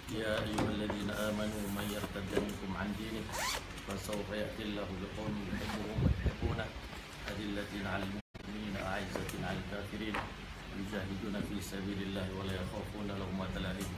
يا أيها الذين آمنوا من يرتد منكم عن دينه فسوف يأتي الله بقوم يحبهم ويحبونه أذلة على المؤمنين أعزة على الكافرين يجاهدون في سبيل الله ولا يخافون لومة لائم.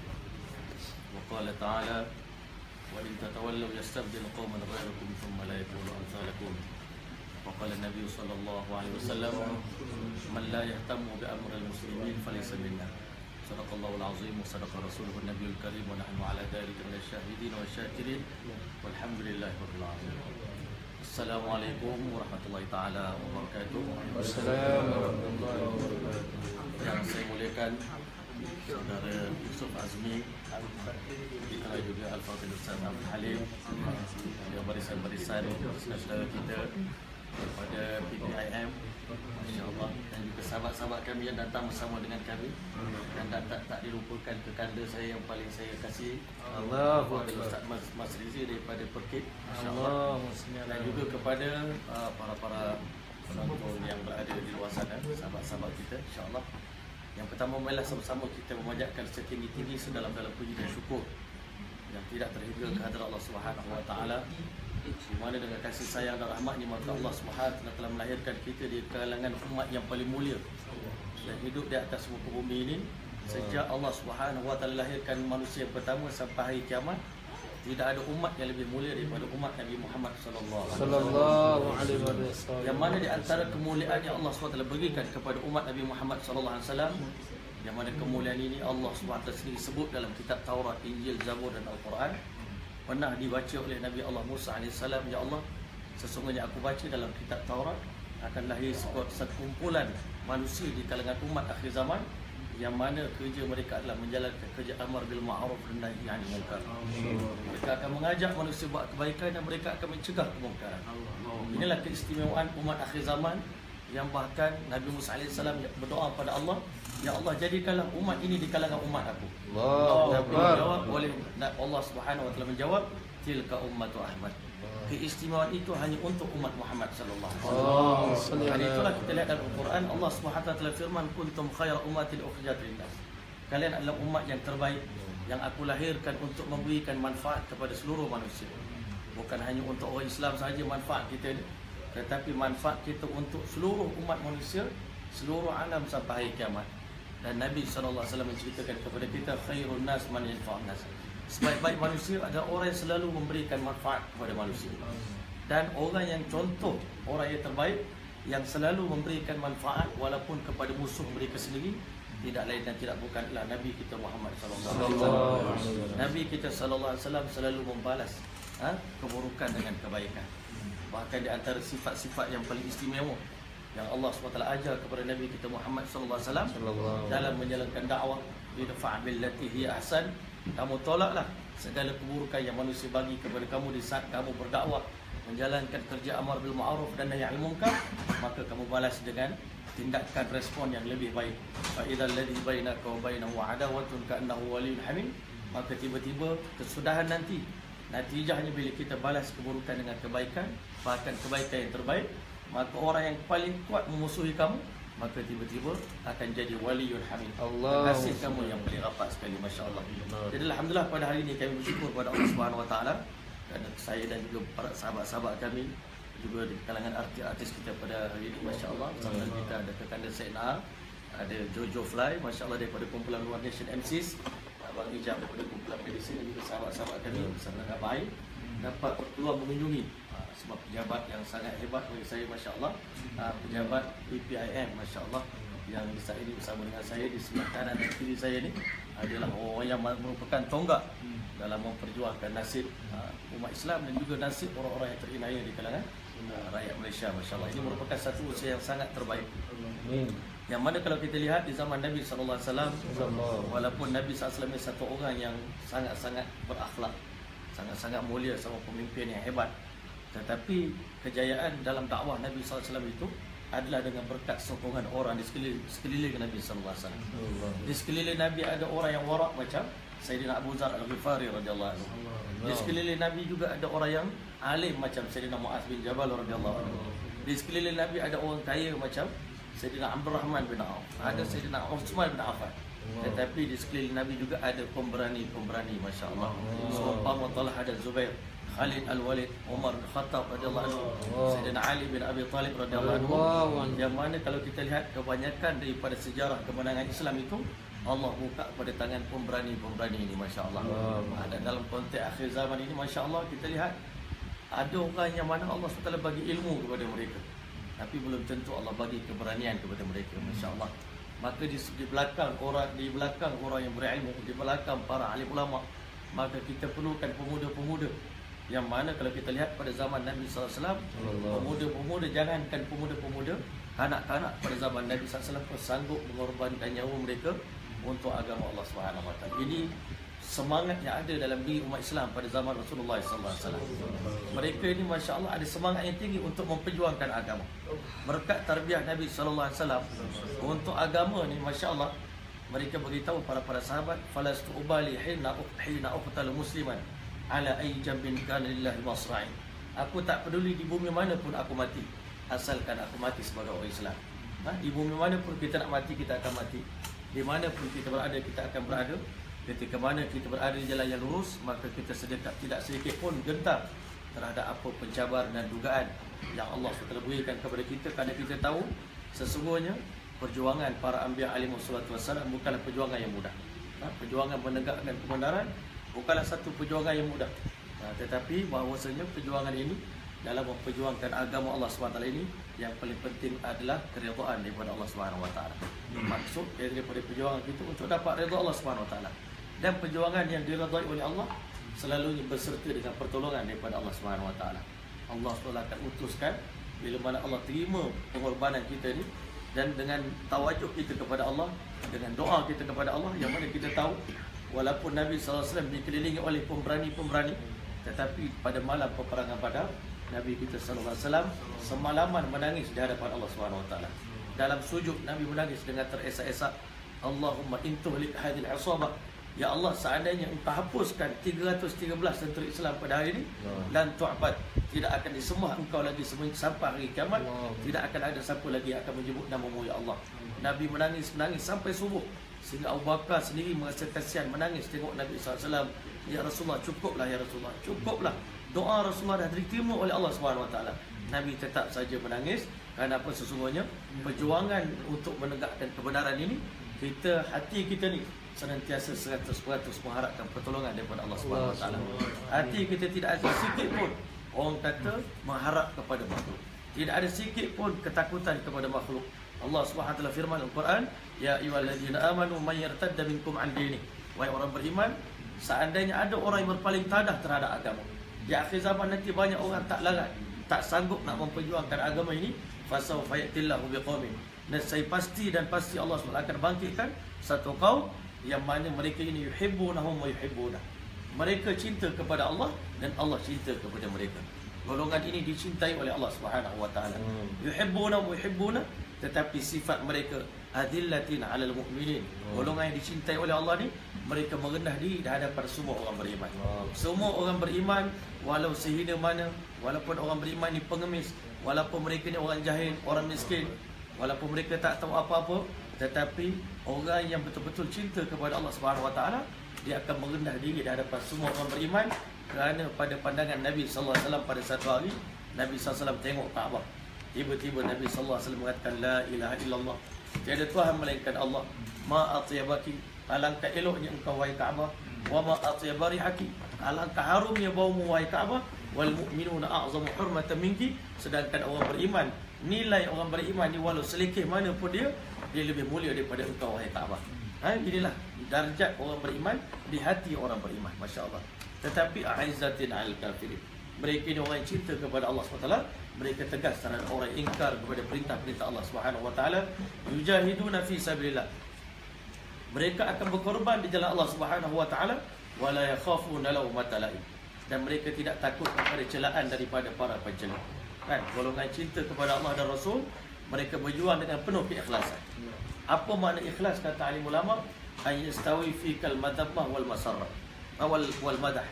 وقال تعالى: وإن تتولوا يستبدل قوما غيركم ثم لا يكونوا أمثالكم. وقال النبي صلى الله عليه وسلم: من لا يهتم بأمر المسلمين فليس منا. صدق الله العظيم وصدق رسوله النبي الكريم ونحن على ذلك من الشاهدين والشاكرين والحمد لله رب العالمين. Assalamualaikum warahmatullahi taala wabarakatuh. Assalamualaikum warahmatullahi wabarakatuh. Yang saya muliakan Saudara Yusuf Azmi, kita juga Al-Fadhil Ustaz Abdul Halim, dan barisan-barisan saudara kita daripada PPIM, Masya-Allah, dan juga sahabat-sahabat kami yang datang bersama dengan kami, dan tak dilupakan kekanda saya yang paling saya kasih, Al-Fadhil Ustaz Mas Rizie daripada Perkit, Masya-Allah, dan juga kepada para penonton yang berada di luar sana, sahabat-sahabat kita, Insya-Allah. Yang pertama, marilah sama-sama kita memanjatkan setinggi-tinggi sedalam-dalam puji dan syukur yang tidak terhingga kehadrat Allah Subhanahu Wa Taala, di mana dengan kasih sayang dan rahmatnya maka Allah Subhanahu Wa Taala telah melahirkan kita di kalangan umat yang paling mulia dan hidup di atas muka bumi ini. Sejak Allah Subhanahu Wa Taala lahirkan manusia pertama sampai hari kiamat, tidak ada umat yang lebih mulia daripada umat Nabi Muhammad sallallahu alaihi wasallam. Yang mana di antara kemuliaan yang Allah SWT berikan kepada umat Nabi Muhammad sallallahu alaihi wasallam, yang mana kemuliaan ini Allah SWT sendiri sebut dalam kitab Taurat, Injil, Zabur dan Al-Quran. Pernah dibaca oleh Nabi Allah Musa AS, ya Allah, sesungguhnya aku baca dalam kitab Taurat akan lahir sekumpulan manusia di kalangan umat akhir zaman, yang mana kerja mereka adalah menjalankan kerja amar bil ma'ruf dan nahi 'anil munkar. Mereka akan mengajak manusia buat kebaikan dan mereka akan mencegah kemungkaran. Inilah keistimewaan umat akhir zaman, yang bahkan Nabi Musa AS berdoa pada Allah, ya Allah, jadikanlah umat ini di kalangan umat aku. Allah Subhanahu Wa Taala menjawab, tilka ummatu Ahmad. Keistimewaan itu hanya untuk umat Muhammad sallallahu alaihi wasallam. Dan itulah kita lihat dalam Al-Quran, Allah Subhanahu Wa Taala firman, kuntum khayra ummatin ukhrijat lin-nas. Kalian adalah umat yang terbaik yang aku lahirkan untuk memberikan manfaat kepada seluruh manusia. Bukan hanya untuk orang Islam sahaja manfaat kita ni, tetapi manfaat kita untuk seluruh umat manusia, seluruh alam sampai hari kiamat. Dan Nabi sallallahu alaihi wasallam menceritakan kepada kita, khairun nas man yanfa'un nas. Sebaik-baik manusia adalah orang yang selalu memberikan manfaat kepada manusia. Dan orang yang contoh, orang yang terbaik yang selalu memberikan manfaat walaupun kepada musuh mereka sendiri, tidak lain dan tidak bukanlah Nabi kita Muhammad sallallahu alaihi wasallam. Nabi kita sallallahu alaihi wasallam selalu membalas keburukan dengan kebaikan. Bahkan di antara sifat-sifat yang paling istimewa yang Allah SWT ajar kepada Nabi kita Muhammad sallallahu alaihi wasallam dalam menjalankan dakwah, idfa' billati hiya ahsan, kamu tolaklah segala keburukan yang manusia bagi kepada kamu di saat kamu berdakwah, menjalankan kerja amar bil ma'ruf dan nahi 'anil munkar, maka kamu balas dengan tindakan respon yang lebih baik. Fa idzal ladzi bainaka wa bainahu adawatun ka'annahu waliyyun hamim, maka tiba-tiba kesudahan nanti, natijahnya bila kita balas keburukan dengan kebaikan, bahkan kebaikan yang terbaik, maka orang yang paling kuat memusuhi kamu, maka tiba-tiba akan jadi waliyul hamid. Kasih kamu yang paling rapat sekali, masya-Allah. Jadi alhamdulillah pada hari ini kami bersyukur kepada Allah Subhanahu Wa Taala, kerana saya dan juga para sahabat-sahabat kami, juga di kalangan artis kita pada hari ini, masya-Allah. Bersama kita ada Kekanda Said Nahar, ada Jojo Fly, masya-Allah, daripada kumpulan Luar Nation MCs, Abang Ijab daripada kumpulan medicine, dan juga sahabat-sahabat kami bersama dengan baik dapat berpeluang mengunjungi sebab pejabat yang sangat hebat bagi saya, masya-Allah, pejabat PPIM, masya-Allah, yang di saat ini bersama dengan saya di sebelah kanan dan kiri saya ni adalah orang yang merupakan tonggak dalam memperjuangkan nasib umat Islam dan juga nasib orang-orang yang terinaya di kalangan rakyat Malaysia, masya-Allah. Ini merupakan satu usaha yang sangat terbaik. Yang mana kalau kita lihat di zaman Nabi sallallahu alaihi wasallam, walaupun Nabi sallallahu alaihi wasallam satu orang yang sangat-sangat berakhlak, sangat-sangat mulia, sama pemimpin yang hebat, tetapi kejayaan dalam dakwah Nabi sallallahu alaihi wasallam itu adalah dengan berkat sokongan orang di sekeliling Nabi sallallahu alaihi wasallam. Di sekeliling Nabi ada orang yang warak macam Sayyidina Abu Dzar Al-Ghifari radhiyallahu anhu. Di sekeliling Nabi juga ada orang yang alim macam Sayyidina Muaz bin Jabal radhiyallahu anhu. Di sekeliling Nabi ada orang kaya macam Sayyidina Abdul Rahman bin Auf, ada Sayyidina Utsman bin Affan. Tetapi di sekeliling Nabi juga ada pemberani-pemberani, masya-Allah. Seumpama Talha dan Zubair, Khalid Al-Walid, Umar bin Khattab radhiyallahu anhu, Sayyidina Ali bin Abi Talib radhiyallahu anhu. Yang mana kalau kita lihat kebanyakan daripada sejarah kemenangan Islam itu Allah buka pada tangan pemberani-pemberani ini, masya-Allah. Dan dalam konteks akhir zaman ini, masya-Allah, kita lihat ada orang yang mana Allah SWT bagi ilmu kepada mereka, tapi belum tentu Allah bagi keberanian kepada mereka, masya-Allah. Maka di belakang orang yang berilmu, di belakang para alim ulama, maka kita perlukan pemuda-pemuda yang mana kalau kita lihat pada zaman Nabi SAW, pemuda-pemuda, jangankan pemuda-pemuda, anak-anak pada zaman Nabi SAW pun sanggup mengorbankan nyawa mereka untuk agama Allah SWT. Ini semangat yang ada dalam diri umat Islam pada zaman Rasulullah SAW. Mereka ini, masya-Allah, ada semangat yang tinggi untuk memperjuangkan agama. Berkat tarbiyah Nabi SAW untuk agama ni, masya-Allah, mereka beritahu para sahabat, falastu ubali hina uqtalu musliman ala ay jambin kana lillahi masra'i. Aku tak peduli di bumi mana pun aku mati, asalkan aku mati sebagai orang Islam. Di bumi mana pun kita nak mati, kita akan mati. Di mana pun kita berada, kita akan berada. Ketika mana kita berada di jalan yang lurus, maka kita tidak sedikit pun gentar terhadap apa pencabaran dan dugaan yang Allah SWT berikan kepada kita, kerana kita tahu sesungguhnya perjuangan para anbiya alaihi wassalam bukanlah perjuangan yang mudah. Perjuangan menegakkan kebenaran bukanlah satu perjuangan yang mudah. Tetapi bahawasanya perjuangan ini, dalam memperjuangkan agama Allah SWT ini, yang paling penting adalah keridhaan daripada Allah SWT. Maksud daripada perjuangan kita untuk dapat redha Allah SWT. Dan perjuangan yang diredai oleh Allah selalunya berserta dengan pertolongan daripada Allah SWT. Allah SWT akan utuskan bila mana Allah terima pengorbanan kita ni, dan dengan tawajuh kita kepada Allah, dengan doa kita kepada Allah, yang mana kita tahu walaupun Nabi SAW dikelilingi oleh pemberani-pemberani, tetapi pada malam peperangan Badar, Nabi kita SAW semalaman menangis di hadapan Allah SWT. Dalam sujud Nabi menangis dengan teresak-esak, Allahumma intuhlik hadil asabah, ya Allah, seandainya engkau hapuskan 313 tentera Islam pada hari ini, lan tu'bad, tidak akan disembah engkau lagi sampai hari kiamat, tidak akan ada siapa lagi akan menyebut namamu, ya Allah. Nabi menangis sampai subuh, sehingga Abu Bakar sendiri merasa kasihan, menangis tengok Nabi SAW. Ya Rasulullah, cukuplah ya Rasulullah, cukuplah. Doa Rasulullah dah diterima oleh Allah SWT. Nabi tetap saja menangis. Kerana apa? Sesungguhnya perjuangan untuk menegakkan kebenaran ini, hati kita ni senantiasa 100% mengharapkan pertolongan daripada Allah SWT. Hati kita tidak ada sikit pun, orang kata, mengharap kepada makhluk. Tidak ada sikit pun ketakutan kepada makhluk. Allah SWT firman Al-Quran, ya ayyuhallazina amanu may yartadda minkum an dini. Wahai orang beriman, seandainya ada orang yang berpaling tadah terhadap agama, di akhir zaman nanti banyak orang tak larat, tak sanggup nak memperjuangkan agama ini, fasawfa ya'tillahu biqaumin, dan saya pasti Allah SWT akan bangkitkan satu kaum yang mana mereka ini yuhibbunahum wa yuhibbunah. Mereka cinta kepada Allah dan Allah cinta kepada mereka. Golongan ini dicintai oleh Allah Subhanahu wa taala. Yuhibbunahum wa yuhibbunah, tetapi sifat mereka adillatin 'alal mu'minin. Golongan yang dicintai oleh Allah ni, mereka merendah diri di hadapan semua orang beriman. Semua orang beriman, walau sehina mana, walaupun orang beriman ni pengemis, walaupun mereka ni orang jahil, orang miskin, walaupun mereka tak tahu apa-apa, tetapi orang yang betul-betul cinta kepada Allah Subhanahu wa taala, dia akan merendah diri di hadapan semua orang beriman. Kerana pada pandangan Nabi sallallahu alaihi wasallam, pada satu hari Nabi sallallahu alaihi wasallam tengok Kaabah. Tiba-tiba Nabi sallallahu alaihi wasallam mengatakan, la ilaha illallah, tiada Tuhan melainkan Allah. Ma atyabaki, alangkah eloknya engkau wahai Kaabah. Wa ma atyaba rihaki, alangkah harumnya baumu wahai Kaabah. Wal mu'minuna a'zamu hurmatan minki, sedangkan orang beriman, nilai orang beriman ni walau selekeh mana pun dia lebih mulia daripada engkau wahai Kaabah. Inilah darjat orang beriman di hati orang beriman, masya-Allah. Tetapi a'izzatin 'alal kafirin, mereka ni orang yang cinta kepada Allah SWT, mereka tegas terhadap orang yang ingkar kepada perintah-perintah Allah Subhanahu wa taala. Yujahiduna fi sabilillah, mereka akan berkorban di jalan Allah Subhanahu wa taala, wala yakhafuna lawmata laim, dan mereka tidak takut kepada celaan daripada para pencela. Golongan cinta kepada Allah dan Rasul, mereka berjuang dengan penuh keikhlasan. Apa makna ikhlas kata alim ulama? Ayastawi fikal madhammah wal masarrah wal madah.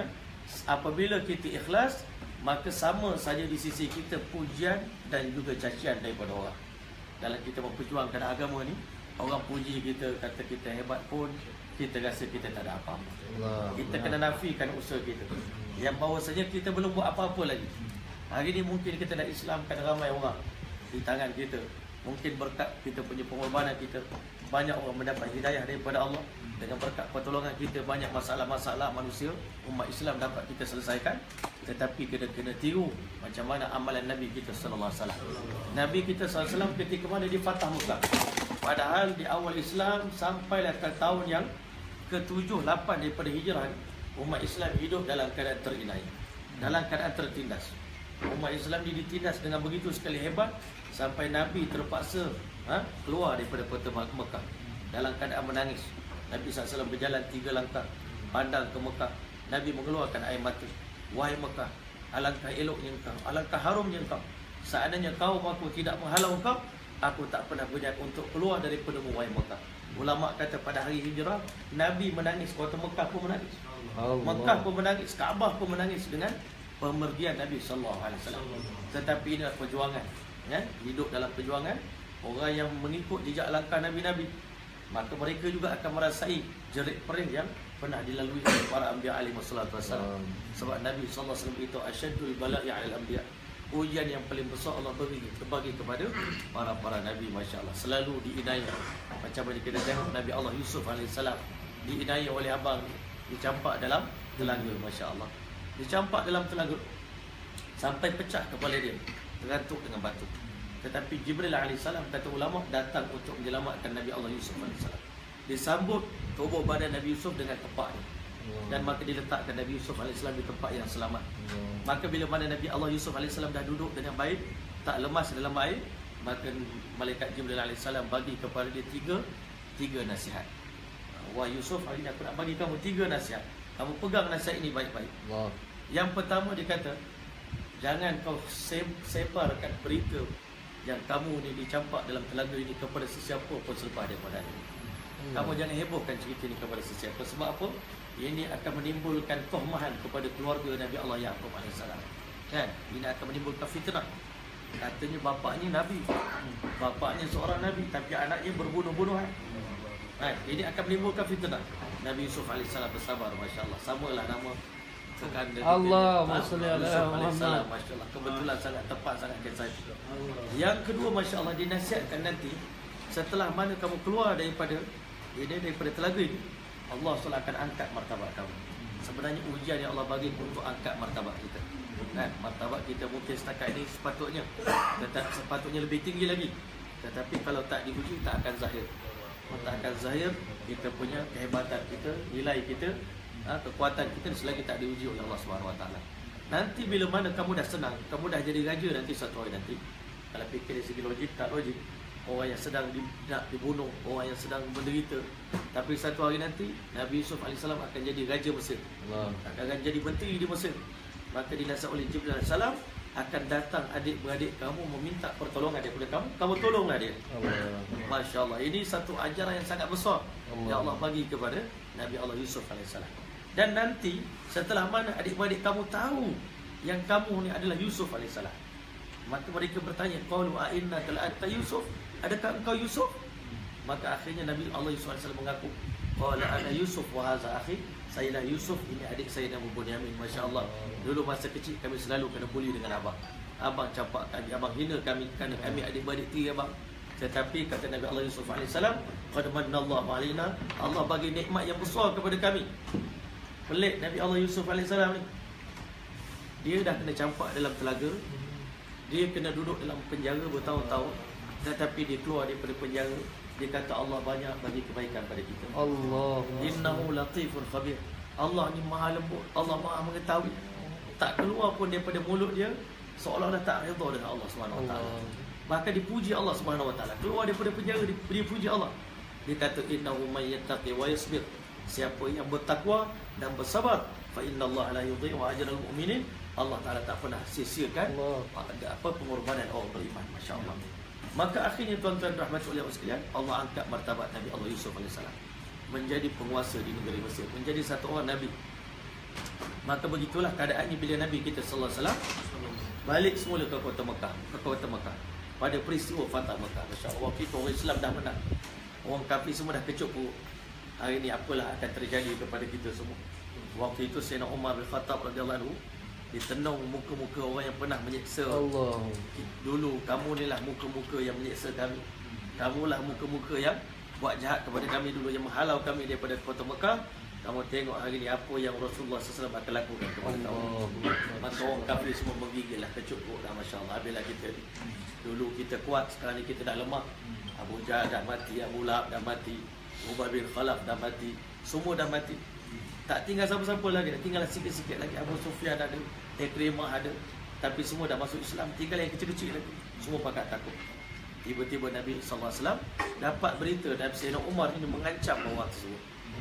Apabila kita ikhlas, maka sama saja di sisi kita pujian dan juga cacian daripada orang. Dalam kita memperjuangkan agama ni, Orang puji kita, kata kita hebat pun, kita rasa kita tak ada apa-apa. Kita kena nafikan usaha kita. Yang bahawasanya kita belum buat apa-apa lagi. Hari ni mungkin kita nak Islamkan ramai orang di tangan kita. Mungkin berkat kita punya pengorbanan kita, banyak orang mendapat hidayah daripada Allah. Dengan berkat pertolongan kita, banyak masalah-masalah manusia umat Islam dapat kita selesaikan. Tetapi kita kena tiru macam mana amalan Nabi kita sallallahu alaihi wasallam. Nabi kita sallallahu alaihi wasallam ketika mana di Fatah Mekah, padahal di awal Islam sampailah ke tahun yang ke-7, 8 daripada hijrah, umat Islam hidup dalam keadaan terinai, dalam keadaan tertindas. Umat Islam ditindas dengan begitu sekali hebat sampai Nabi terpaksa keluar daripada kota Mekah dalam keadaan menangis. Nabi SAW berjalan 3 langkah pandang ke Mekah. Nabi mengeluarkan air mata. Wahai Mekah, alangkah eloknya engkau, alangkah harumnya engkau. Seandainya kaum aku tidak menghalau engkau, aku tak pernah berniat untuk keluar daripada wahai Mekah. Ulama kata pada hari hijrah, Nabi menangis, kota Mekah pun menangis. Mekah pun menangis, Kaabah pun menangis dengan pemergian Nabi SAW. Tetapi ini adalah perjuangan, ya? Hidup dalam perjuangan. Orang yang mengikut jejak langkah Nabi-Nabi, maka mereka juga akan merasai jerit perih yang pernah dilalui oleh para anbiya alaihi wassalatu wassalam. Sebab Nabi sallallahu alaihi wasallam itu asyadul bala'i 'alal anbiya. Ujian yang paling besar Allah bagi kepada para nabi, masya-Allah. Selalu diinai. Macam mana kita tengok Nabi Allah Yusuf alaihissalam diinai oleh abang, dicampak dalam telaga, masya-Allah. Dicampak dalam telaga sampai pecah kepala dia, terantuk dengan batu. Tetapi Jibril alaihissalam, kata ulama, datang untuk menyelamatkan Nabi Allah Yusuf alaihissalam. Disambut tubuh badan Nabi Yusuf dengan kepaknya, dan maka diletakkan Nabi Yusuf alaihissalam di tempat yang selamat. Maka bila mana Nabi Allah Yusuf alaihissalam dah duduk dengan baik, tak lemas dalam air, maka malaikat Jibril alaihissalam bagi kepada dia tiga nasihat. Wah Yusuf, hari ini aku nak bagi kamu 3 nasihat. Kamu pegang nasihat ini baik-baik. Yang pertama dia kata, jangan kau sebarkan berita yang kamu ni dicampak dalam telaga ini kepada sesiapa pun selepas daripada ini. Kamu jangan hebohkan cerita ini kepada sesiapa. Sebab apa? Ini akan menimbulkan tuhmahan kepada keluarga Nabi Allah Yaqub alaihissalam. Kan? Ini akan menimbulkan fitnah. Katanya bapaknya Nabi, bapaknya seorang Nabi, tapi anaknya berbunuh-bunuhan. Ini akan menimbulkan fitnah. Nabi Yusuf alaihissalam bersabar, masya-Allah. Samalah nama kekanda Allahumma salli ala Muhammad, masya-Allah. Kebetulan sangat tepat, sangat kisah. Yang kedua, masya-Allah, dinasihatkan nanti setelah mana kamu keluar daripada telaga ini, Allah SWT akan angkat martabat kamu. Sebenarnya ujian yang Allah bagi untuk angkat martabat kita. Kan? Martabat kita mungkin setakat ini sepatutnya lebih tinggi lagi. Tetapi kalau tak diuji, tak akan zahir. Tak akan zahir kita punya kehebatan kita, nilai kita, kekuatan kita selagi tak diuji oleh Allah SWT. Nanti bila mana kamu dah senang, kamu dah jadi raja nanti satu hari nanti. Kalau fikir dari segi logik, tak logik. Orang yang sedang nak dibunuh, orang yang sedang menderita. Tapi satu hari nanti Nabi Yusuf AS akan jadi raja Mesir, akan jadi menteri di Mesir. Maka dinasihat oleh Jibril AS, akan datang adik-beradik kamu meminta pertolongan daripada kamu, kamu tolonglah dia. Masya Allah, ini satu ajaran yang sangat besar yang Allah bagi kepada Nabi Allah Yusuf AS. Dan nanti setelah mana adik-beradik kamu tahu yang kamu ni adalah Yusuf AS, maka mereka bertanya, qalu a innaka la anta Yusuf, adakah engkau Yusuf? Maka akhirnya Nabi Allah Yusuf AS mengaku, qala ana Yusuf wa hadza akhi, saya dah Yusuf, ini adik saya nama Bunyamin. Masya-Allah. Dulu masa kecil kami selalu kena bully dengan abang. Abang campak kami, abang hina kami kerana kami adik-beradik tiri abang. Tetapi kata Nabi Allah Yusuf AS, qad manallahu alaina, Allah bagi nikmat yang besar kepada kami. Pelik Nabi Allah Yusuf AS ni. Dia dah kena campak dalam telaga, dia kena duduk dalam penjara bertahun-tahun, tetapi dia keluar daripada penjara, dia kata Allah banyak bagi kebaikan pada kita. Allah, innahu latifun khabir. Allah ni maha lembut, Allah maha mengetahui. Tak keluar pun daripada mulut dia seolah-olah tak redha dengan Allah SWT. Maka dipuji Allah SWT. Keluar daripada penjara, dia puji Allah. Dia kata innahu may yattaqi wa yasbir. Siapa yang bertakwa dan bersabar, fa innallaha la yudhi'u ajral mu'minin. Allah Ta'ala tak pernah sia-siakan pengorbanan orang beriman. Masya-Allah. Maka akhirnya tuan-tuan rahmati oleh Allah sekalian, Allah angkat martabat Nabi Allah Yusuf AS menjadi penguasa di negeri Mesir, menjadi satu orang Nabi. Maka begitulah keadaannya bila Nabi kita sallallahu alaihi wasallam balik semula ke kota Mekah, pada peristiwa Fatah Mekah. Masya-Allah, waktu itu orang Islam dah menang. Orang kafir semua dah kecut perut. Hari ni apalah akan terjadi kepada kita semua. Waktu itu Sayyidina Umar bin Khattab radhiyallahu anhu ditenung muka-muka orang yang pernah menyeksa Allah. dulu. Kamu ni lah muka-muka yang menyeksa kami. Kamulah muka-muka yang buat jahat kepada kami dulu, yang menghalau kami daripada kota Mekah. Kamu tengok hari ni apa yang Rasulullah SAW akan lakukan kepada kamu. Maka orang kafir semua menggigil lah, kecut perut lah. Masya Allah, habislah kita ni. Dulu kita kuat, sekarang ni kita dah lemah. Abu Jahal dah mati, Abu Lahab dah mati, Ubay bin Khalaf dah mati, semua dah mati. Tak tinggal siapa-siapa lagi, tinggal sikit-sikit lagi. Abu Sufyan ada, Ikrimah ada, tapi semua dah masuk Islam. Tinggal yang kecil-kecil lagi, semua pakat takut. Tiba-tiba Nabi SAW dapat berita dari Sayyidina Umar ini mengancam orang tersebut.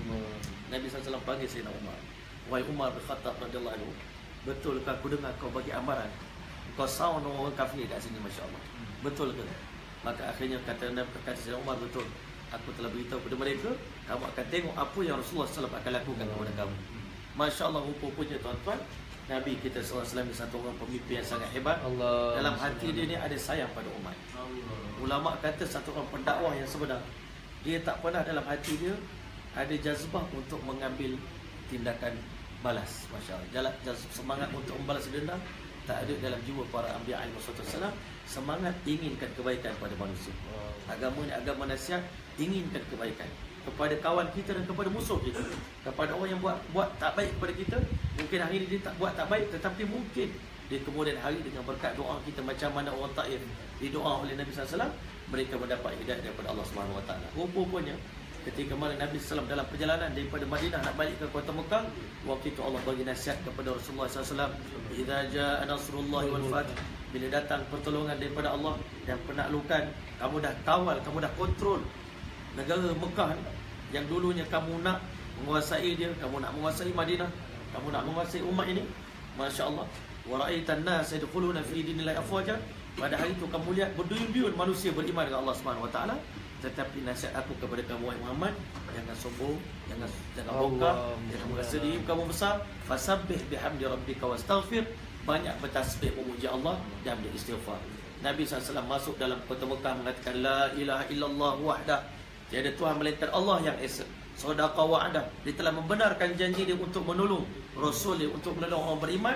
Nabi SAW panggil Sayyidina Umar. Wahai Umar bin Khattab radhiyallahu anhu, betulkah aku dengar kau bagi amaran? Kau sound orang kafir kat sini, Masya Allah. Betul ke? Maka akhirnya kata Sayyidina Umar, betul. Aku telah beritahu kepada mereka, kamu akan tengok apa yang Rasulullah SAW akan lakukan kepada kamu. Masya Allah, rupa-rupanya tuan-tuan, Nabi kita SAW ni satu orang pemimpin yang sangat hebat. Allah. Dalam hati dia ni ada sayang pada umat. Ulama kata satu orang pendakwah yang sebenar, dia tak pernah dalam hati dia ada jazbah untuk mengambil tindakan balas. Masya Allah, semangat untuk membalas dendam tak ada dalam jiwa para anbiya alaihi wassalam. Semangat inginkan kebaikan pada manusia. Agama ni agama nasihat, inginkan kebaikan kepada kawan kita dan kepada musuh kita. Kepada orang yang buat tak baik kepada kita, mungkin hari ini dia tak buat tak baik, tetapi mungkin di kemudian hari dengan berkat doa kita macam mana orang Taif didoa oleh Nabi SAW, mereka mendapat hidayah daripada Allah SWT. Rupanya ketika mana Nabi SAW dalam perjalanan daripada Madinah nak balik ke kota Mekah, waktu itu Allah bagi nasihat kepada Rasulullah SAW, idza jaa nasrullahi wal fath, bila datang pertolongan daripada Allah dan penaklukan, kamu dah kawal, kamu dah kontrol negara Mekah yang dulunya kamu nak menguasai dia, kamu nak menguasai Madinah, kamu nak menguasai umat ini. Masya Allah, wa ra'aitan nas yadkhuluna fi dinillahi afwaja. Pada hari itu kamu lihat berduyun-duyun manusia beriman dengan Allah Subhanahu wa taala. Tetapi nasihat aku kepada kamu, wahai Muhammad, jangan sombong, jangan bongkar, jangan merasa diri kamu besar. Fasabbih bihamdi rabbika wastaghfir. Banyak bertasbih memuji Allah dan beristighfar. Nabi SAW masuk dalam kota Mekah mengatakan la ilaha illallah wahdah, tiada Tuhan melainkan Allah yang esa. Sadaqa wa'adah, dia telah membenarkan janji dia untuk menolong Rasul dia, untuk menolong orang beriman.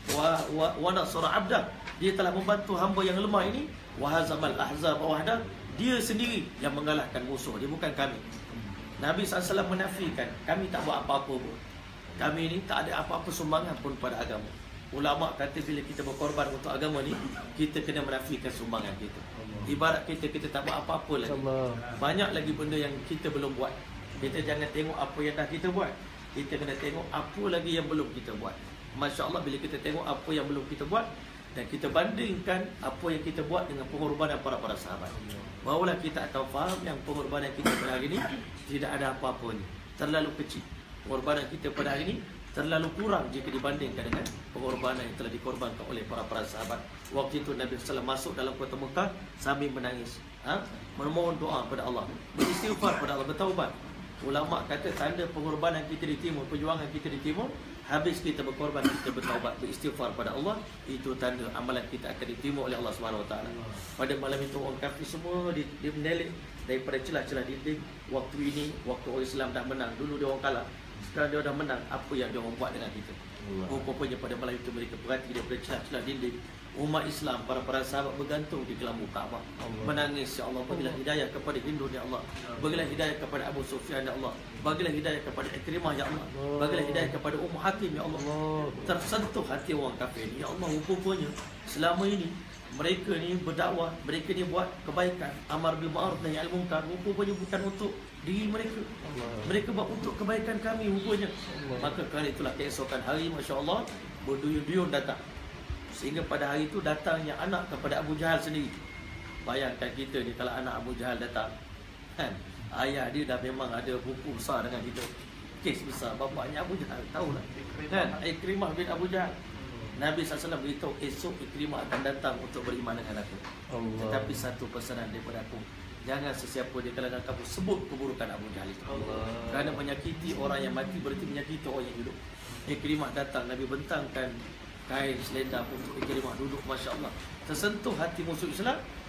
Wa nasara abdah, dia telah membantu hamba yang lemah ini. Wa hazamal ahzab wahdah, dia sendiri yang mengalahkan musuh, dia bukan kami. Nabi SAW menafikan, kami tak buat apa-apa pun. Kami ni tak ada apa-apa sumbangan pun pada agama. Ulama kata bila kita berkorban untuk agama ni, kita kena menafikan sumbangan kita. Ibarat kita tak buat apa-apa lagi. Banyak lagi benda yang kita belum buat. Kita jangan tengok apa yang dah kita buat, kita kena tengok apa lagi yang belum kita buat. Masya Allah, bila kita tengok apa yang belum kita buat dan kita bandingkan apa yang kita buat dengan pengorbanan para sahabat, barulah kita akan faham yang pengorbanan kita pada hari ini tidak ada apa-apanya, terlalu kecil. Pengorbanan kita pada hari ini terlalu kurang jika dibandingkan dengan pengorbanan yang telah dikorbankan oleh para sahabat. Waktu itu Nabi SAW masuk dalam kota Mekah sambil menangis, memohon doa kepada Allah, beristighfar kepada Allah, bertaubat. Ulama kata tanda pengorbanan kita di timur, perjuangan kita di timur, habis kita berkorban, kita bertaubat, beristighfar pada Allah, itu tanda amalan kita akan diterima oleh Allah SWT. Pada malam itu orang kafir semua dia menelik daripada celah-celah dinding. Waktu ini, waktu orang Islam dah menang, dulu dia orang kalah, sekarang dia dah menang, apa yang dia orang buat dengan kita? Rupanya pada malam itu mereka perhati daripada celah-celah dinding. Umat Islam, para sahabat bergantung di kelambu Kaabah, menangis, ya Allah, bagilah hidayah kepada Hindu, ya Allah, bagilah hidayah kepada Abu Sufyan, ya Allah, bagilah hidayah kepada Ikrimah, ya Allah, bagilah hidayah kepada Hakim, ya Allah. Tersentuh hati orang kafir, ya Allah. Rupanya selama ini mereka ni berdakwah, mereka ni buat kebaikan, amar bil ma'ruf nahi anil munkar, rupanya bukan untuk diri mereka, mereka buat untuk kebaikan kami rupanya. Maka kerana itulah keesokan hari, Masya Allah, berduyun-duyun datang. Sehingga pada hari itu datangnya anak kepada Abu Jahal sendiri. Bayangkan kita ni kalau anak Abu Jahal datang, kan, ayah dia dah memang ada buku besar dengan kita, kes besar. Bapaknya Abu Jahal, tahulah, kan, Ikrimah bin Abu Jahal. Nabi SAW beritahu esok Ikrimah akan datang untuk beriman dengan aku. Tetapi satu pesanan daripada aku, jangan sesiapa di kalangan kamu sebut keburukan Abu Jahal itu. Kerana menyakiti orang yang mati berarti menyakiti orang yang hidup. Ikrimah datang, Nabi bentangkan kain selendang untuk Ikrimah duduk. Masya Allah, tersentuh hati musuh Islam.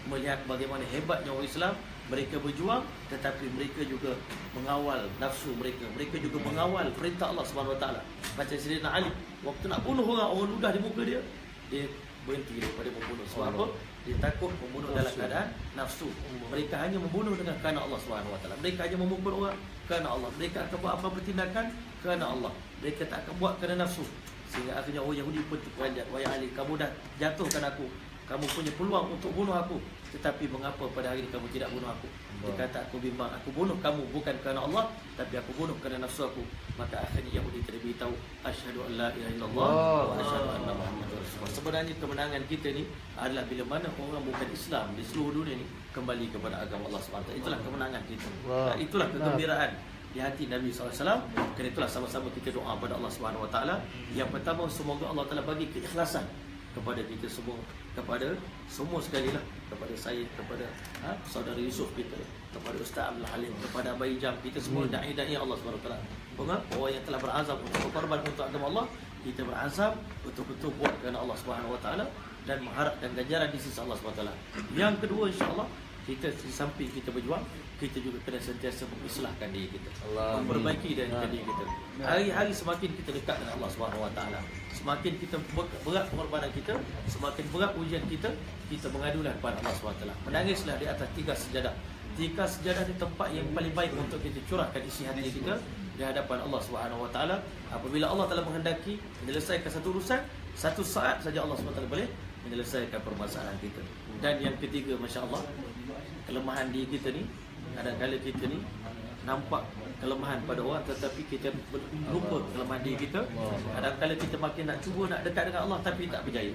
melihat bagaimana hebatnya orang Islam. Mereka berjuang, tetapi mereka juga mengawal nafsu mereka. Mereka juga mengawal perintah Allah Subhanahu Wa Taala. Macam Sayyidina Ali, waktu nak bunuh orang ludah di muka dia, dia berhenti daripada membunuh. Sebab apa? Dia takut membunuh dalam keadaan nafsu. Mereka hanya membunuh dengan kerana Allah Subhanahu Wa Taala. Mereka hanya memukul orang kerana Allah. Mereka akan buat apa tindakan kerana Allah. Mereka tak akan buat kerana nafsu. Sehingga akhirnya orang Yahudi pun terperanjat, wahai Ali, kamu dah jatuhkan aku. Kamu punya peluang untuk bunuh aku, tetapi mengapa pada hari ini kamu tidak bunuh aku? Dia kata, aku bimbang, aku bunuh kamu bukan kerana Allah, tapi aku bunuh kerana nafsu aku. Maka akhirnya Yahudi terlebih tahu, asyhadu an la ilaha illallah wa asyhadu anna Muhammadar Rasulullah. Sebenarnya kemenangan kita ni adalah bila mana orang bukan Islam di seluruh dunia ni kembali kepada agama Allah SWT. Itulah kemenangan kita. Itulah kegembiraan di hati Nabi SAW. Kerana itulah sama-sama kita doa pada Allah SWT. Yang pertama, semoga Allah Ta'ala bagi keikhlasan kepada kita semua, kepada semua sekali lah, kepada saya, kepada saudara Yusuf kita, kepada Ustaz Abdul Halim, kepada Abang Ijam, kita semua da'i-da'i Allah SWT. Orang yang telah berazam untuk berkorban untuk agama Allah, kita berazam betul-betul buat kerana Allah SWT dan mengharapkan ganjaran di sisi Allah SWT. Yang kedua, insya-Allah, kita di samping kita berjuang, kita juga kena sentiasa mengislahkan diri kita, memperbaiki diri kita. Hari-hari semakin kita dekat dengan Allah SWT, semakin kita berat pengorbanan kita, semakin berat ujian kita, kita mengadulah kepada Allah SWT. Menangislah di atas 3 sejadah. 3 sejadah di tempat yang paling baik untuk kita curahkan isi hati kita di hadapan Allah SWT. Apabila Allah telah menghendaki menyelesaikan satu urusan, satu saat saja Allah SWT boleh menyelesaikan permasalahan kita. Dan yang ketiga, Masya Allah, kelemahan diri kita ni, kadang-kadang kita ni nampak kelemahan pada orang, tetapi kita lupa kelemahan diri kita. Kadang-kadang kita makin nak cuba nak dekat dengan Allah, tapi tak berjaya.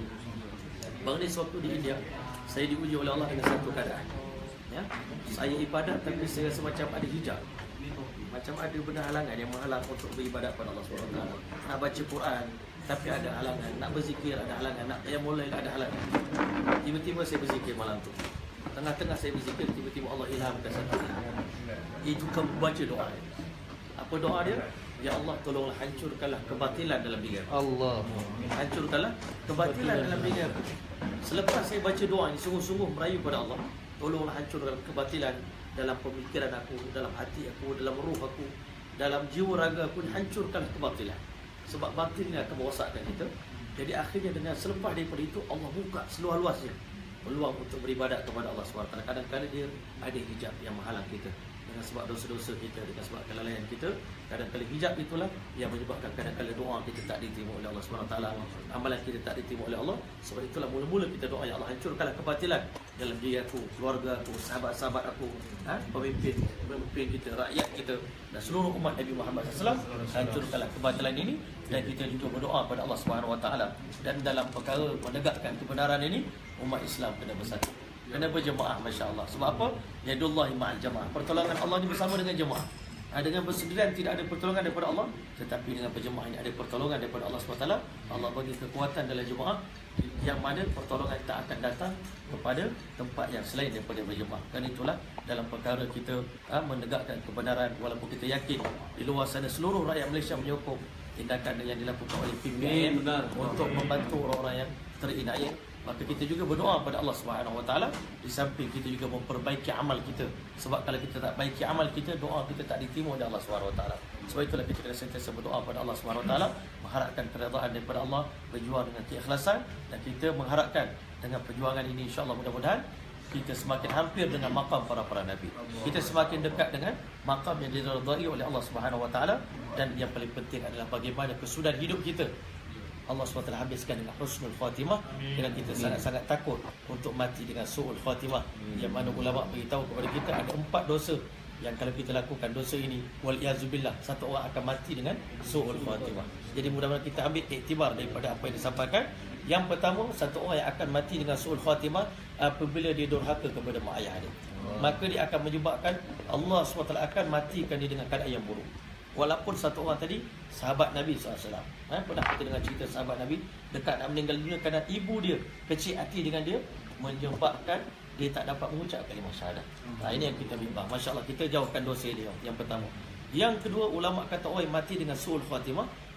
Baru ni sewaktu di India, saya diuji oleh Allah dengan satu keadaan, ya? Saya ibadat, tapi saya rasa macam ada hijab, macam ada benda halangan yang menghalang untuk beribadat pada Allah SWT. Nak baca Quran, tapi ada halangan. Nak berzikir, ada halangan. Nak tayammul, ada halangan. Tiba-tiba saya berzikir malam tu. Tengah-tengah saya berzikir, tiba-tiba Allah ilhamkan satu hal. Itu kamu baca doa. Apa doa dia? Ya Allah, tolonglah hancurkanlah kebatilan dalam diri aku. Allah. Hancurkanlah kebatilan dalam diri aku. Selepas saya baca doa ini, sungguh-sungguh merayu pada Allah, tolonglah hancurkan kebatilan dalam pemikiran aku, dalam hati aku, dalam ruh aku, dalam jiwa raga aku, hancurkanlah kebatilan. Sebab batin ini akan merosakkan kita. Jadi akhirnya dengan selepas daripada itu, Allah buka seluas-luasnya peluang untuk beribadat kepada Allah SWT. Kadang-kadang dia ada hijab yang menghalang kita, dengan sebab dosa-dosa kita, dengan sebab kelalaian kita. Kadang-kadang hijab itulah yang menyebabkan kadang-kadang doa kita tak diterima oleh Allah SWT, amalan kita tak diterima oleh Allah. Sebab itulah mula-mula kita doa, ya Allah, hancurkanlah kebatilan dalam diri aku, keluarga aku, sahabat-sahabat aku, pemimpin kita, rakyat kita, dan seluruh umat Nabi Muhammad SAW. Hancurkanlah kebatilan ini. Dan kita juga berdoa pada Allah SWT. Dan dalam perkara menegakkan kebenaran ini, umat Islam kena bersatu, kena berjemaah, Masya Allah. Sebab apa? Yadullahi ma'al jamaah. Pertolongan Allah ini bersama dengan jemaah. Dengan bersendirian tidak ada pertolongan daripada Allah, tetapi dengan berjemaah ini ada pertolongan daripada Allah SWT. Allah bagi kekuatan dalam jemaah, yang mana pertolongan tak akan datang kepada tempat yang selain daripada berjemaah. Dan itulah dalam perkara kita menegakkan kebenaran, walaupun kita yakin di luar sana seluruh rakyat Malaysia menyokong tindakan yang dilakukan oleh PBN untuk membantu orang-orang yang terinayat. Maka kita juga berdoa pada Allah SWT. Di samping kita juga memperbaiki amal kita. Sebab kalau kita tak baiki amal kita, doa kita tak diterima oleh Allah SWT. Sebab itulah kita kena sentiasa berdoa pada Allah SWT, mengharapkan keredaan daripada Allah, berjuang dengan keikhlasan. Dan kita mengharapkan dengan perjuangan ini, insya-Allah mudah-mudahan kita semakin hampir dengan makam para Nabi. Kita semakin dekat dengan makam yang diridai oleh Allah SWT. Dan yang paling penting adalah bagaimana kesudahan hidup kita Allah SWT habiskan dengan husnul khatimah. Kerana kita sangat-sangat takut untuk mati dengan su'ul khatimah. Yang mana ulama beritahu kepada kita ada 4 dosa yang kalau kita lakukan dosa ini, wal-iazubillah, satu orang akan mati dengan su'ul khatimah. Jadi mudah-mudahan kita ambil iktibar daripada apa yang disampaikan. Yang pertama, satu orang yang akan mati dengan su'ul khatimah apabila dia durhaka kepada mak ayah dia. Maka dia akan menyebabkan Allah SWT akan matikan dia dengan keadaan yang buruk. Walaupun satu orang tadi sahabat Nabi SAW, pernah kita dengar cerita sahabat Nabi dekat nak meninggal dunia kerana ibu dia kecil hati dengan dia, menyebabkan dia tak dapat mengucap kalimah syahadat. Ini yang kita bimbang. Masya Allah, kita jauhkan dosa dia. Yang pertama. Yang kedua, ulama kata orang yang mati dengan su'ul khatimah,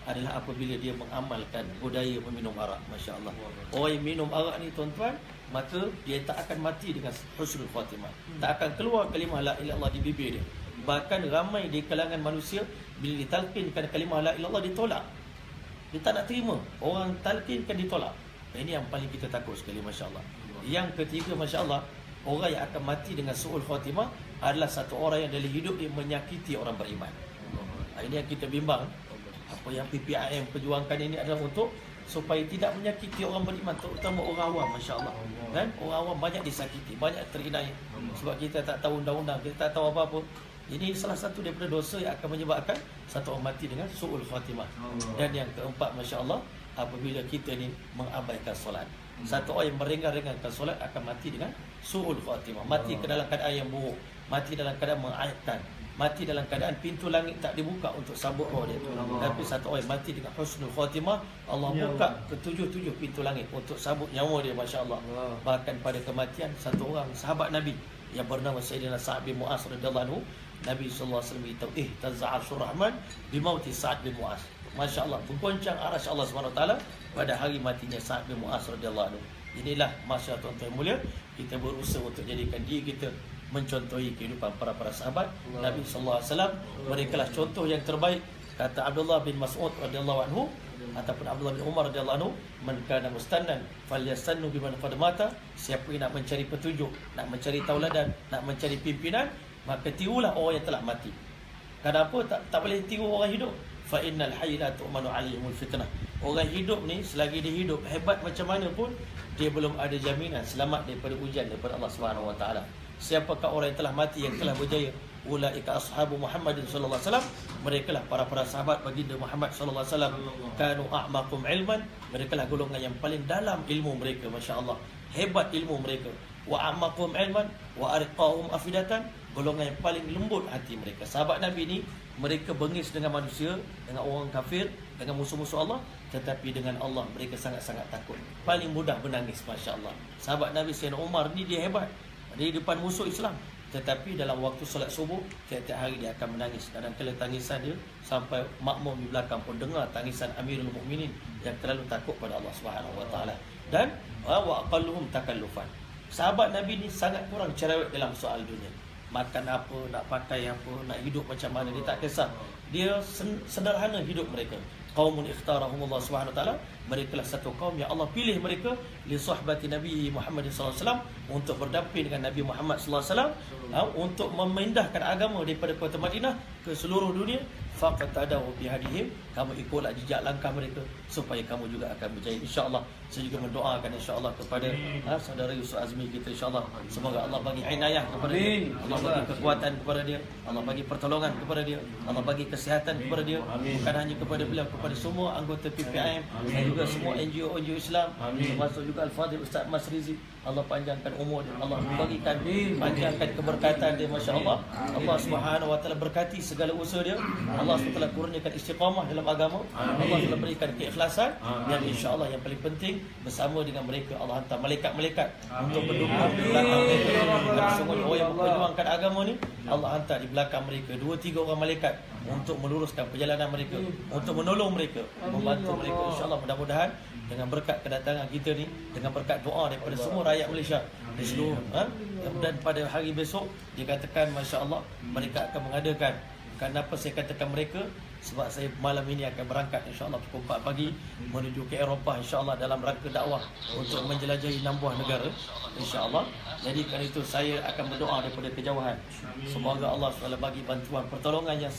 adalah apabila dia mengamalkan budaya meminum arak. Masya Allah. Orang yang minum arak ni tuan-tuan, maka dia tak akan mati dengan husnul khatimah. Tak akan keluar kalimah la ilaha illallah di bibir dia. Bahkan ramai di kalangan manusia bila ditalqinkan kalimah la ilaha illallah ditolak. Dia tak nak terima. Orang talqinkan ditolak. Ini yang paling kita takut sekali, masya-Allah. Yang ketiga, masya-Allah, orang yang akan mati dengan su'ul khatimah adalah satu orang yang dalam hidup dia menyakiti orang beriman. Ini yang kita bimbang. Apa yang PPIM perjuangkan ini adalah untuk supaya tidak menyakiti orang beriman, terutama orang awam, masya-Allah. Dan orang awam banyak disakiti, banyak terinaya. Sebab kita tak tahu undang-undang, kita tak tahu apa-apa. Ini salah satu daripada dosa yang akan menyebabkan satu orang mati dengan su'ul khatimah. Dan yang keempat, masya-Allah, apabila kita ni mengabaikan solat. Satu orang yang meringan-ringankan solat akan mati dengan su'ul khatimah. Mati ke dalam keadaan yang buruk, mati dalam keadaan mengaibkan, mati dalam keadaan pintu langit tak dibuka untuk sambut roh dia. Tapi satu orang mati dengan husnul khatimah, Allah buka ke-7 pintu langit untuk sambut nyawa dia, masya-Allah. Bahkan pada kematian satu orang sahabat Nabi yang bernama Sayyidina Sa'ad bin Mu'az radhiyallahu anhu, Nabi sallallahu alaihi wasallam beritahu, taz'arshur rahman bi mauti Sa'ad bin Mu'az. Masya-Allah, bergoncang arasy Allah Subhanahu wa taala pada hari matinya Sa'ad bin Mu'az radhiyallahu anhu. Inilah masa tuan-tuan mulia, kita berusaha untuk jadikan diri kita mencontohi kehidupan para sahabat Nabi sallallahu alaihi wasallam. Merekalah contoh yang terbaik. Kata Abdullah bin Mas'ud radhiyallahu anhu ataupun Abdullah bin Umar radhiyallahu anhu, man kana mustannan falyastannu biman qad mata. Siapa yang nak mencari petunjuk, nak mencari tauladan, nak mencari pimpinan, maka tirulah orang yang telah mati. Kenapa tak boleh tiru orang hidup? Fa innal hayy la tu'manu alaihimul fitnah. Orang hidup ni selagi dia hidup hebat macam mana pun, dia belum ada jaminan selamat daripada ujian daripada Allah Subhanahu wa taala. Siapakah orang yang telah mati, yang telah berjaya? Ulaika ashabu Muhammadin sallallahu alaihi wasallam. Merekalah para sahabat baginda Muhammad sallallahu alaihi wasallam. Kanu a'maqum ilman. Merekalah golongan yang paling dalam ilmu mereka, masya-Allah. Hebat ilmu mereka. Wa a'maqum ilman wa arqahum afidatan. Golongan yang paling lembut hati mereka. Sahabat Nabi ni, mereka bengis dengan manusia, dengan orang kafir, dengan musuh-musuh Allah, tetapi dengan Allah mereka sangat-sangat takut. Paling mudah menangis, masya-Allah. Sahabat Nabi Sayyidina Umar ni dia hebat di depan musuh Islam, tetapi dalam waktu solat subuh tiap-tiap hari dia akan menangis. Kadang-kadang tangisan dia sampai makmum di belakang pun dengar tangisan Amirul Mukminin yang terlalu takut pada Allah Subhanahu wa taala. Dan wa aqalluhum takallufan. Sahabat Nabi ni sangat kurang cerewet dalam soal dunia. Makan apa, nak pakai apa, nak hidup macam mana, dia tak kisah. Dia sederhana hidup mereka. Qaumun ikhtarahumullah Subhanahu wa taala. Merekalah satu kaum yang Allah pilih mereka li sahbati Nabi Muhammad sallallahu alaihi wasallam, untuk berdamping dengan Nabi Muhammad sallallahu alaihi wasallam, untuk memindahkan agama daripada kota Madinah ke seluruh dunia. Faqatadahu bihadihim. Kamu ikutlah jejak langkah mereka supaya kamu juga akan berjaya, insya-Allah. Saya juga mendoakan insya-Allah kepada saudara Yusuf Azmi kita, insya-Allah semoga Allah bagi inayah kepada dia, Allah bagi kekuatan kepada dia, Allah bagi pertolongan kepada dia, Allah bagi kesihatan kepada dia. Bukan hanya kepada beliau, kepada semua anggota PPIM dan juga semua NGO Islam, termasuk juga Al-Fadhil Ustaz Mas Rizik. Allah panjangkan umur dia, Allah bagikan panjangkan keberkatan dia, masya-Allah. Allah Subhanahu wa taala berkati segala usaha dia. Allah SWT kurniakan istiqamah dalam agama. Allah telah berikan keikhlasan. Dan insya-Allah yang paling penting, bersama dengan mereka Allah hantar malaikat-malaikat untuk mendukung di belakang mereka. Dan semua orang yang memperjuangkan agama ni, Allah hantar di belakang mereka 2-3 orang malaikat untuk meluruskan perjalanan mereka, untuk menolong mereka, membantu mereka. InsyaAllah mudah-mudahan dengan berkat kedatangan kita ni, dengan berkat doa daripada semua rakyat Malaysia di seluruh dan pada hari besok dikatakan, masya-Allah, mereka akan mengadakan. Kenapa saya katakan mereka? Sebab saya malam ini akan berangkat insya-Allah pukul 4 pagi menuju ke Eropah, insya-Allah dalam rangka dakwah untuk menjelajahi 6 buah negara, insya-Allah. Jadi kerana itu saya akan berdoa daripada kejauhan, semoga Allah SWT bagi bantuan pertolongan yang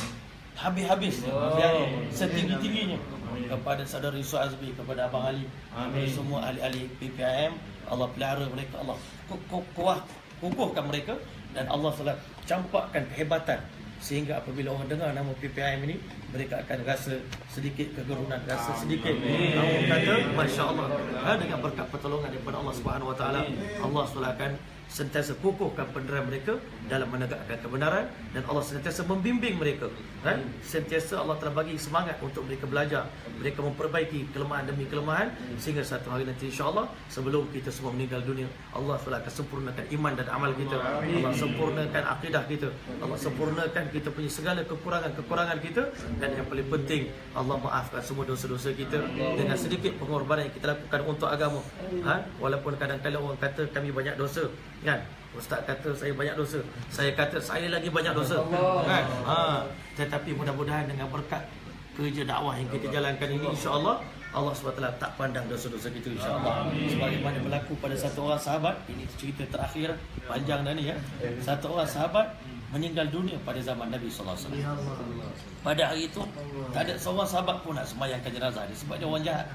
habis-habis dan setinggi-tingginya kepada saudara Yusuf Azmi, kepada Abang Ali, semua ahli-ahli PPIM. Allah pelihara mereka, Allah kukuhkan mereka, dan Allah SWT campakkan kehebatan sehingga apabila orang dengar nama PPIM ini, mereka akan rasa sedikit kegerunan, rasa sedikit kata masya-Allah, dengan berkat pertolongan daripada Allah Subhanahu wa taala, Allah SWT akan sentiasa kukuhkan pendedaran mereka dalam menegakkan kebenaran, dan Allah sentiasa membimbing mereka. Sentiasa Allah telah bagi semangat untuk mereka belajar, mereka memperbaiki kelemahan demi kelemahan, sehingga satu hari nanti insya-Allah sebelum kita semua meninggal dunia, Allah SWT akan sempurnakan iman dan amal kita. Allah sempurnakan akidah kita. Allah sempurnakan kita punya segala kekurangan kita, dan yang paling penting Allah maafkan semua dosa-dosa kita dengan sedikit pengorbanan yang kita lakukan untuk agama. Walaupun kadang-kadang orang kata kami banyak dosa, kan? Ustaz kata saya banyak dosa, saya kata saya lagi banyak dosa, kan? Tetapi mudah-mudahan dengan berkat kerja dakwah yang kita jalankan ini, insya-Allah Allah SWT tak pandang dosa-dosa kita, insya-Allah. Sebagaimana berlaku pada satu orang sahabat, ini cerita terakhir, panjang dah ni ya. Satu orang sahabat meninggal dunia pada zaman Nabi sallallahu alaihi wasallam. Pada hari itu tak ada seorang sahabat pun nak sembahyangkan jenazah dia sebab dia orang jahat.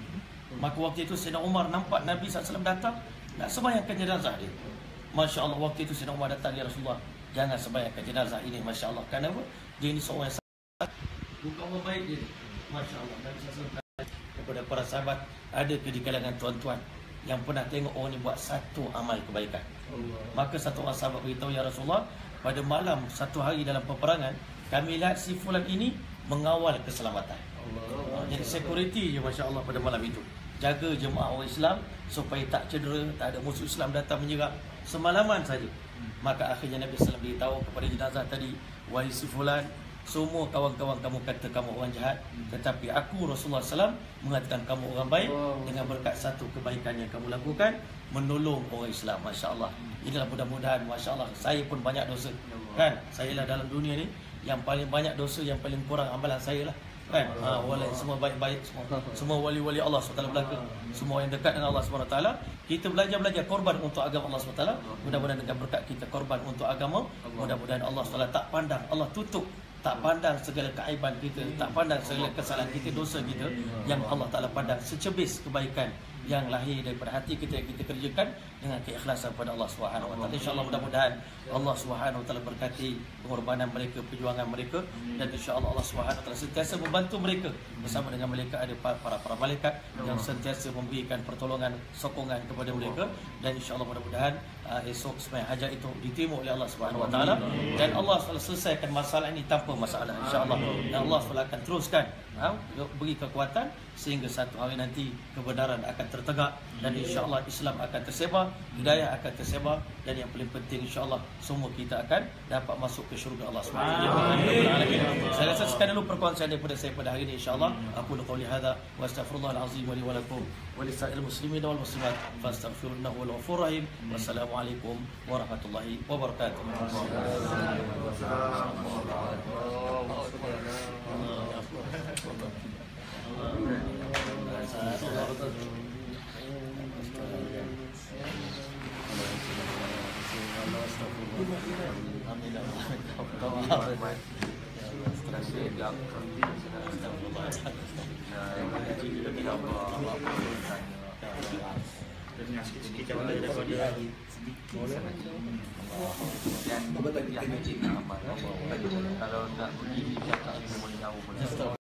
Maka waktu itu Sayyidina Umar nampak Nabi SAW datang nak sembahyangkan jenazah dia. Masya Allah, waktu itu Sayyidina Umar datang, ya Rasulullah, jangan sembahyangkan jenazah ini. Masya Allah, kenapa? Dia ini seorang yang bukan orang baik dia. Masya Allah, Nabi SAW kepada para sahabat, ada ke di kalangan tuan-tuan yang pernah tengok orang ni buat satu amal kebaikan? Maka satu orang sahabat beritahu, ya Rasulullah, pada malam satu hari dalam peperangan, kami lihat si fulan ini mengawal keselamatan. Jadi security je, Masya Allah, pada malam itu. Jaga jemaah orang Islam supaya tak cedera, tak ada musuh Islam datang menyerang. Semalaman saja. Maka akhirnya Nabi SAW beritahu kepada jenazah tadi, wahai si fulan, semua kawan-kawan kamu kata kamu orang jahat, tetapi aku Rasulullah SAW mengatakan kamu orang baik dengan berkat satu kebaikan yang kamu lakukan, menolong orang Islam. Masya Allah. Inilah mudah-mudahan, Masya Allah, saya pun banyak dosa, kan? Saya lah dalam dunia ni yang paling banyak dosa, yang paling kurang amalan saya lah, kan? Walaupun semua baik-baik, semua wali-wali Allah SWT belaka, semua yang dekat dengan Allah SWT. Kita belajar korban untuk agama Allah SWT. Mudah-mudahan dengan berkat kita korban untuk agama, mudah-mudahan Allah SWT tak pandang, Allah tutup, tak pandang segala keaiban kita, tak pandang segala kesalahan kita, dosa kita, yang Allah Ta'ala pandang secebis kebaikan yang lahir daripada hati kita yang kita kerjakan dengan keikhlasan pada Allah Subhanahu Wa Taala. Insya-Allah mudah-mudahan Allah Subhanahu Wa Taala berkati pengorbanan mereka, perjuangan mereka, dan insya-Allah Allah Subhanahu Wa Taala sentiasa membantu mereka. Bersama dengan mereka ada para malaikat yang sentiasa memberikan pertolongan, sokongan kepada mereka, dan insya-Allah mudah-mudahan esok sembahyang hajat itu diterima oleh Allah Subhanahu Wa Taala, dan Allah SWT selesaikan masalah ini tanpa masalah, insya-Allah. Dan Allah SWT akan teruskan beri kekuatan sehingga satu hari nanti kebenaran akan tertegak, dan insya-Allah Islam akan tersebar, hidayah akan tersebar, dan yang paling penting insya-Allah semua kita akan dapat masuk ke syurga Allah Subhanahu Wa Taala. Saya rasa sekian dulu perkongsian daripada saya pada hari ini, insya-Allah. Aku qauli hadza wa astaghfirullahal azim wa li wa lakum wa lisa'il muslimin wal muslimat fastaghfiruhu wal ghafurur rahim. Wassalamualaikum warahmatullahi wabarakatuh. Kalau nak pergi cakap boleh tahu.